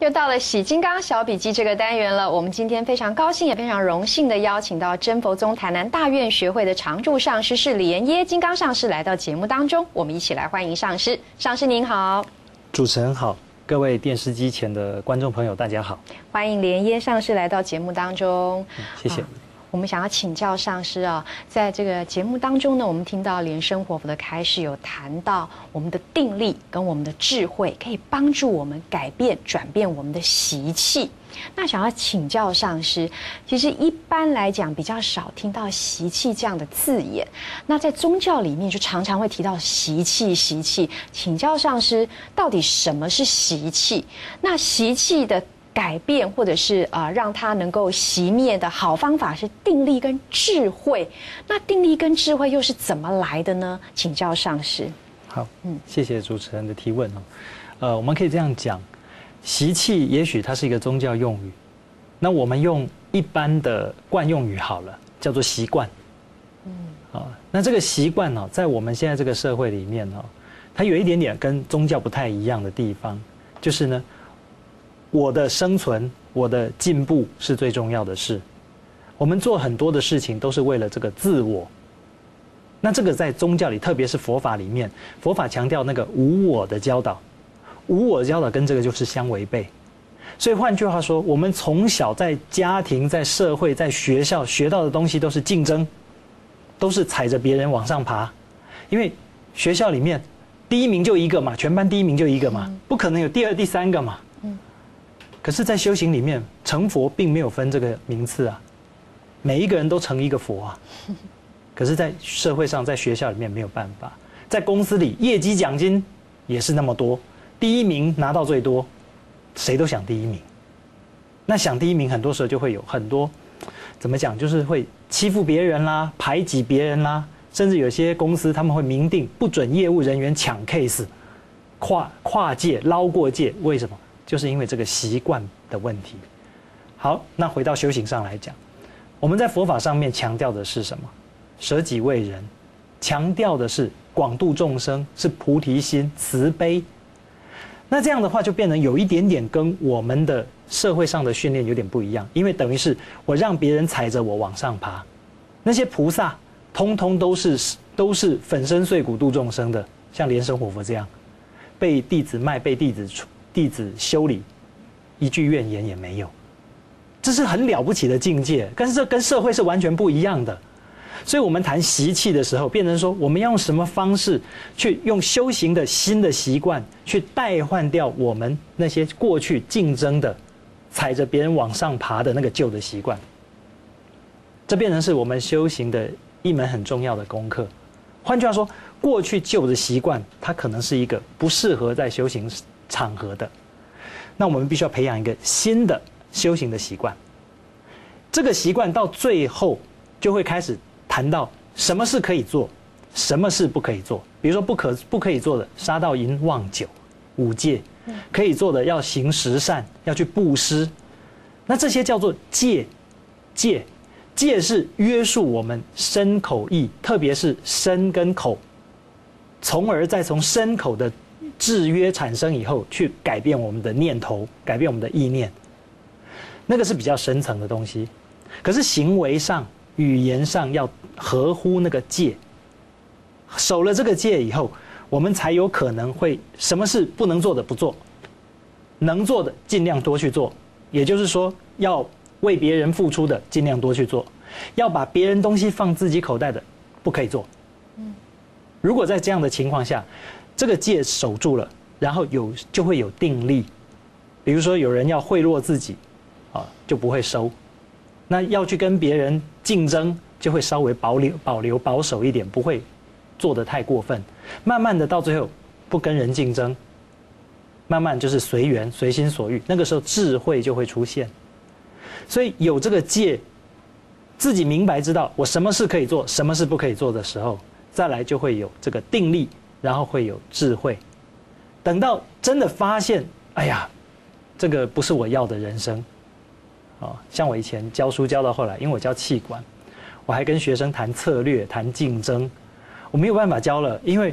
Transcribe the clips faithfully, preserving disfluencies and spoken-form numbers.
又到了洗金刚小笔记这个单元了。我们今天非常高兴，也非常荣幸的邀请到真佛宗台南大院学会的常住上师是莲耶金刚上师来到节目当中，我们一起来欢迎上师。上师您好。 主持人好，各位电视机前的观众朋友大家好， 欢迎莲耶上师来到节目当中。 嗯、谢谢。 我们想要请教上师啊，在这个节目当中呢，我们听到莲生活佛的开示有谈到我们的定力跟我们的智慧可以帮助我们改变、转变我们的习气。那想要请教上师，其实一般来讲比较少听到习气这样的字眼，那在宗教里面就常常会提到习气、习气。请教上师，到底什么是习气？那习气的改变或者是呃让它能够熄灭的好方法是定力跟智慧。那定力跟智慧又是怎么来的呢？请教上师。 好，嗯，谢谢主持人的提问哦。呃，我们可以这样讲，习气也许它是一个宗教用语，那我们用一般的惯用语好了，叫做习惯。嗯，啊，那这个习惯呢，在我们现在这个社会里面呢，它有一点点跟宗教不太一样的地方，就是呢，我的生存、我的进步是最重要的事。我们做很多的事情都是为了这个自我。那这个在宗教里，特别是佛法里面，佛法强调那个无我的教导，无我的教导跟这个就是相违背。所以换句话说，我们从小在家庭、在社会、在学校学到的东西都是竞争，都是踩着别人往上爬。因为学校里面第一名就一个嘛，全班第一名就一个嘛，不可能有第二、第三个嘛。可是，在修行里面，成佛并没有分这个名次啊，每一个人都成一个佛啊。可是，在社会上，在学校里面没有办法，在公司里业绩奖金也是那么多，第一名拿到最多，谁都想第一名。那想第一名，很多时候就会有很多，怎么讲，就是会欺负别人啦，排挤别人啦，甚至有些公司他们会明定不准业务人员抢 case， 跨跨界捞过界，为什么？就是因为这个习惯的问题。好，那回到修行上来讲，我们在佛法上面强调的是什么？舍己为人，强调的是广度众生，是菩提心、慈悲。那这样的话，就变成有一点点跟我们的社会上的训练有点不一样，因为等于是我让别人踩着我往上爬。那些菩萨，通通都是都是粉身碎骨度众生的，像莲生活佛这样，被弟子卖，被弟子出。弟子修理，一句怨言也没有，这是很了不起的境界，但是这跟社会是完全不一样的。所以我们谈习气的时候，变成说我们要用什么方式去用修行的新的习惯去代换掉我们那些过去竞争的、踩着别人往上爬的那个旧的习惯。这变成是我们修行的一门很重要的功课。换句话说，过去旧的习惯，它可能是一个不适合在修行场合的，那我们必须要培养一个新的修行的习惯。这个习惯到最后就会开始谈到什么事可以做，什么事不可以做。比如说不可不可以做的，杀盗淫妄酒五戒；可以做的要行十善，要去布施。那这些叫做戒，戒戒是约束我们身口意，特别是身跟口，从而再从身口的制约产生以后，去改变我们的念头，改变我们的意念，那个是比较深层的东西。可是行为上、语言上要合乎那个戒，守了这个戒以后，我们才有可能会什么事不能做的不做，能做的尽量多去做。也就是说，要为别人付出的尽量多去做，要把别人东西放自己口袋的不可以做。如果在这样的情况下，这个戒守住了，然后有就会有定力。比如说有人要贿赂自己，啊，就不会收；那要去跟别人竞争，就会稍微保留、保留、保守一点，不会做得太过分。慢慢的到最后，不跟人竞争，慢慢就是随缘、随心所欲。那个时候智慧就会出现。所以有这个戒，自己明白知道我什么事可以做，什么事不可以做的时候，再来就会有这个定力。然后会有智慧，等到真的发现，哎呀，这个不是我要的人生，哦，像我以前教书教到后来，因为我教气管，我还跟学生谈策略、谈竞争，我没有办法教了，因为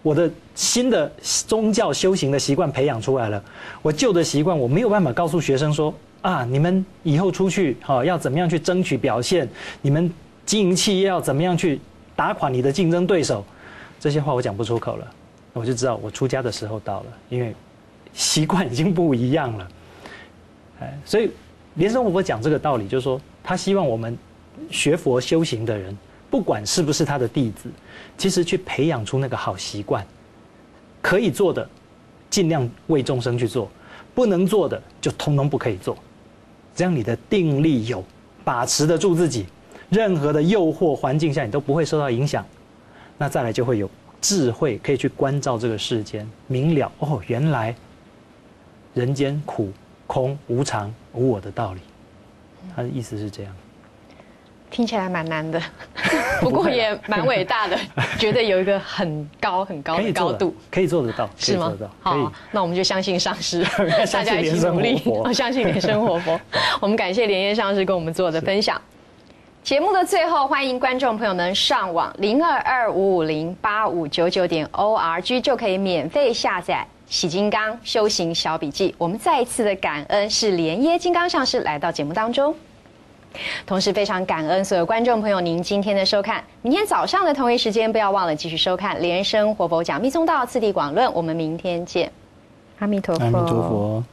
我的新的宗教修行的习惯培养出来了，我旧的习惯我没有办法告诉学生说啊，你们以后出去哈要怎么样去争取表现，你们经营企业要怎么样去打垮你的竞争对手，这些话我讲不出口了，我就知道我出家的时候到了，因为习惯已经不一样了。哎，所以莲生活佛讲这个道理，就是说他希望我们学佛修行的人，不管是不是他的弟子，其实去培养出那个好习惯，可以做的尽量为众生去做，不能做的就通通不可以做，这样你的定力有，把持得住自己，任何的诱惑环境下你都不会受到影响，那再来就会有智慧，可以去关照这个世间，明了哦，原来人间苦空无常无我的道理。他的意思是这样。 听起来蛮难的，不过也蛮伟大的，觉得有一个很高很高的高度， 可以做得到， 是吗？好，那我们就相信上师，大家一起努力，相信莲生活佛。我们感谢莲叶上师跟我们做的分享。节目的最后，欢迎观众朋友们上网零二二五五零八五九九点 O R G 就可以免费下载《喜金刚修行小笔记》。我们再一次的感恩是莲耶金刚上师来到节目当中。同时非常感恩所有观众朋友您今天的收看，明天早上的同一时间不要忘了继续收看莲生活佛讲密宗道次第广论，我们明天见，阿弥陀佛。 阿弥陀佛。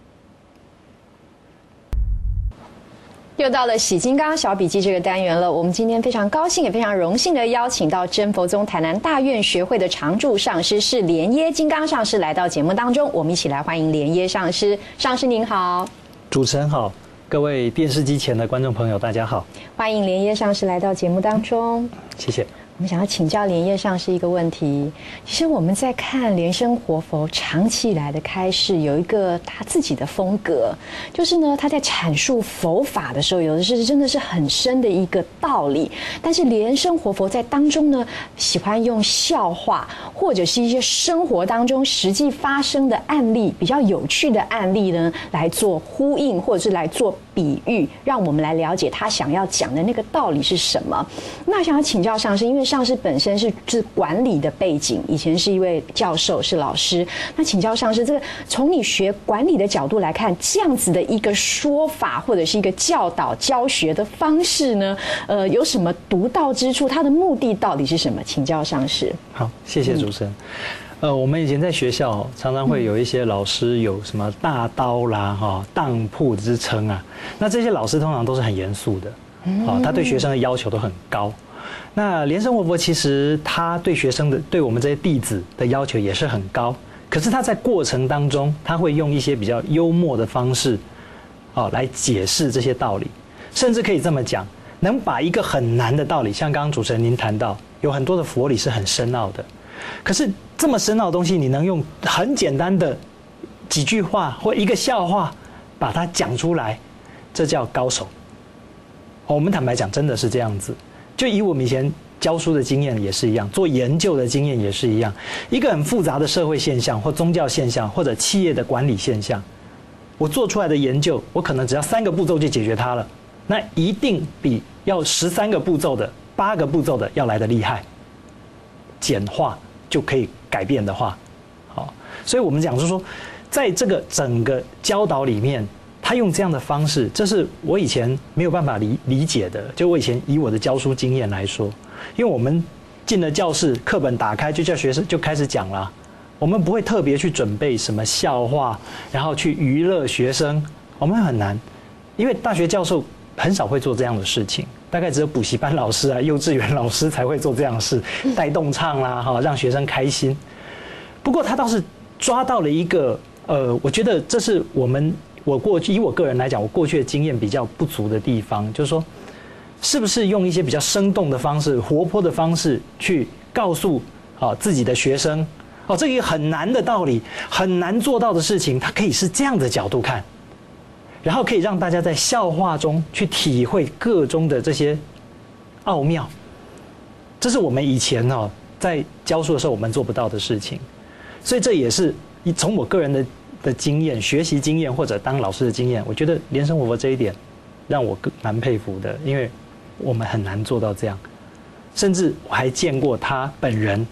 又到了喜金刚小笔记这个单元了，我们今天非常高兴也非常荣幸的邀请到真佛宗台南大院学会的常住上师是莲耶金刚上师来到节目当中，我们一起来欢迎莲耶上师。上师您好。 主持人好，各位电视机前的观众朋友大家好， 欢迎莲耶上师来到节目当中。 谢谢。 我们想要请教莲叶上师一个问题，其实我们在看莲生活佛长期以来的开示，有一个他自己的风格，就是呢他在阐述佛法的时候，有的是真的是很深的一个道理，但是莲生活佛在当中呢，喜欢用笑话或者是一些生活当中实际发生的案例，比较有趣的案例呢，来做呼应或者是来做比喻，让我们来了解他想要讲的那个道理是什么。那想要请教上师，因为上师本身是是管理的背景，以前是一位教授，是老师。那请教上师，这个从你学管理的角度来看，这样子的一个说法或者是一个教导教学的方式呢，呃，有什么独到之处？它的目的到底是什么？请教上师。 好，谢谢主持人。嗯、呃，我们以前在学校常常会有一些老师有什么大刀啦、哈当铺之称啊，那这些老师通常都是很严肃的，啊，他对学生的要求都很高。那莲生活佛其实他对学生的，对我们这些弟子的要求也是很高，可是他在过程当中，他会用一些比较幽默的方式，哦，来解释这些道理，甚至可以这么讲，能把一个很难的道理，像刚刚主持人您谈到，有很多的佛理是很深奥的，可是这么深奥的东西，你能用很简单的几句话或一个笑话把它讲出来，这叫高手。哦，我们坦白讲，真的是这样子。就以我们以前教书的经验也是一样，做研究的经验也是一样，一个很复杂的社会现象或宗教现象或者企业的管理现象，我做出来的研究，我可能只要三个步骤就解决它了，那一定比要十三个步骤的、八个步骤的要来得厉害。简化就可以改变的话，好，所以我们讲就是说，在这个整个教导里面，他用这样的方式，这是我以前没有办法理理解的。就我以前以我的教书经验来说，因为我们进了教室，课本打开就叫学生就开始讲了，我们不会特别去准备什么笑话，然后去娱乐学生，我们很难，因为大学教授很少会做这样的事情，大概只有补习班老师啊、幼稚园老师才会做这样的事，带动唱啦，哈，让学生开心。不过他倒是抓到了一个，呃，我觉得这是我们。我过去以我个人来讲，我过去的经验比较不足的地方，就是说，是不是用一些比较生动的方式、活泼的方式去告诉啊自己的学生，哦，这个很难的道理、很难做到的事情，它可以是这样的角度看，然后可以让大家在笑话中去体会个中的这些奥妙。这是我们以前哦在教书的时候我们做不到的事情，所以这也是从我个人的。的经验、学习经验或者当老师的经验，我觉得莲生活佛这一点让我蛮佩服的，因为我们很难做到这样。甚至我还见过他本人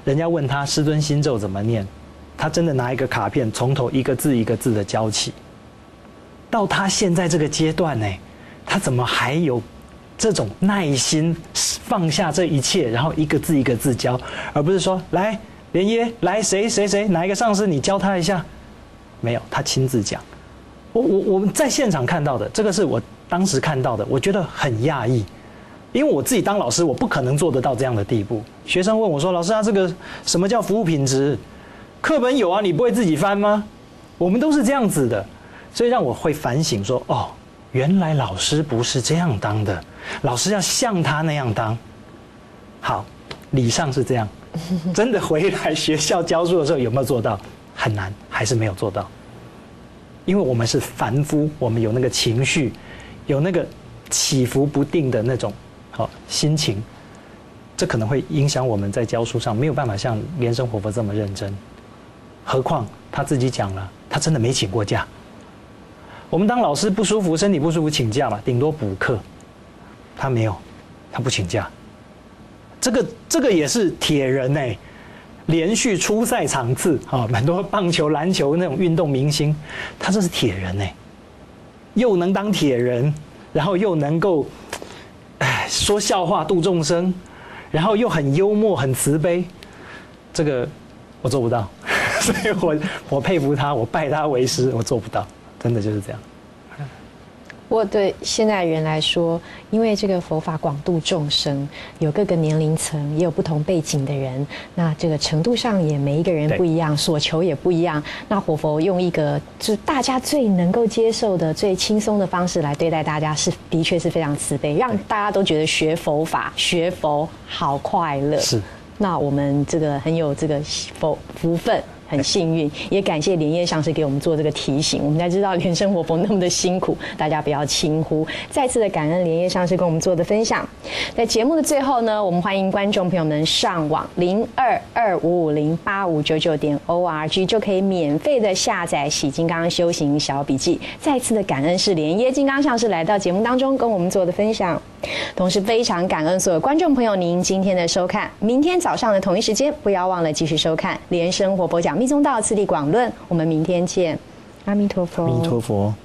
人家问他师尊心咒怎么念，他真的拿一个卡片，从头一个字一个字的教起。到他现在这个阶段呢，他怎么还有这种耐心放下这一切，然后一个字一个字教，而不是说来莲耶，来谁谁谁哪一个上师你教他一下，没有，他亲自讲。我我我们在现场看到的，这个是我当时看到的，我觉得很讶异，因为我自己当老师，我不可能做得到这样的地步。学生问我说：“老师啊，这个什么叫服务品质？课本有啊，你不会自己翻吗？”我们都是这样子的，所以让我会反省说：“哦，原来老师不是这样当的，老师要像他那样当。”好，理上是这样，真的回来学校教书的时候有没有做到？很难，还是没有做到。因为我们是凡夫，我们有那个情绪，有那个起伏不定的那种好心情，这可能会影响我们在教书上没有办法像莲生活佛这么认真。何况他自己讲了，他真的没请过假。我们当老师不舒服，身体不舒服请假嘛，顶多补课，他没有，他不请假。这个这个也是铁人哎。连续出赛场次啊，很多棒球、篮球那种运动明星，他这是铁人哎，又能当铁人，然后又能够，哎说笑话度众生，然后又很幽默、很慈悲，这个我做不到，所以我我佩服他，我拜他为师，我做不到，真的就是这样。 不过对现代人来说，因为这个佛法广度众生，有各个年龄层，也有不同背景的人，那这个程度上也每一个人不一样，所求也不一样。那活佛用一个就是大家最能够接受的、最轻松的方式来对待大家，是的确是非常慈悲，让大家都觉得学佛法、学佛好快乐。 是， 那我们这个很有这个福福分。很幸运，也感谢莲叶上师给我们做这个提醒。我们才知道莲生活佛那么的辛苦，大家不要轻忽。再次的感恩莲叶上师跟我们做的分享。在节目的最后呢，我们欢迎观众朋友们上网零二二五五零八五九九点 O R G 就可以免费的下载《洗金刚修行小笔记》。再次的感恩是莲叶金刚上师来到节目当中跟我们做的分享，同时非常感恩所有观众朋友您今天的收看。明天早上的同一时间，不要忘了继续收看莲生活佛讲密宗道次第广论。我们明天见，阿弥陀佛。 阿弥陀佛。